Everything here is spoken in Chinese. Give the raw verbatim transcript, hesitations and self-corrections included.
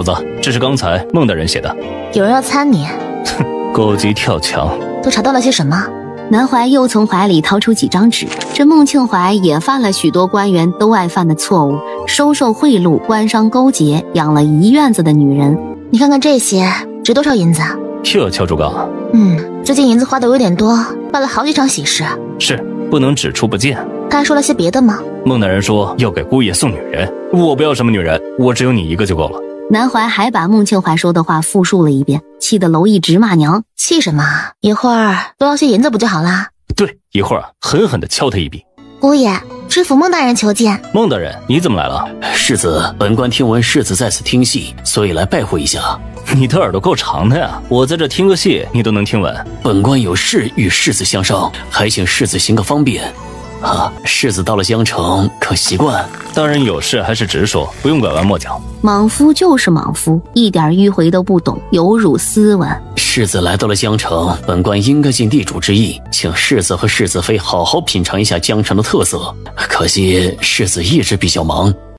主子，这是刚才孟大人写的。 有人要参你？ 哼，狗急跳墙。 都查到了些什么？ 南怀又从怀里掏出几张纸，这孟庆怀也犯了许多官员都爱犯的错误，收受贿赂，官商勾结，养了一院子的女人。 你看看这些值多少银子？ 又要敲竹杠？ 嗯，最近银子花的有点多，办了好几场喜事。 是，不能只出不进。 他还说了些别的吗？ 孟大人说要给姑爷送女人，我不要什么女人，我只有你一个就够了。 南怀还把孟庆怀说的话复述了一遍，气得娄艺直骂娘。 气什么？一会儿多要些银子不就好啦？ 对，一会儿狠狠地敲他一笔。 姑爷，知府孟大人求见。 孟大人，你怎么来了？ 世子，本官听闻世子在此听戏，所以来拜会一下。 你的耳朵够长的呀，我在这听个戏，你都能听闻。 本官有事与世子相商，还请世子行个方便。啊，世子到了江城，可习惯？ 大人有事还是直说，不用拐弯抹角。 莽夫就是莽夫，一点迂回都不懂，有辱斯文。 世子来到了江城，本官应该尽地主之谊，请世子和世子妃好好品尝一下江城的特色。可惜世子一直比较忙，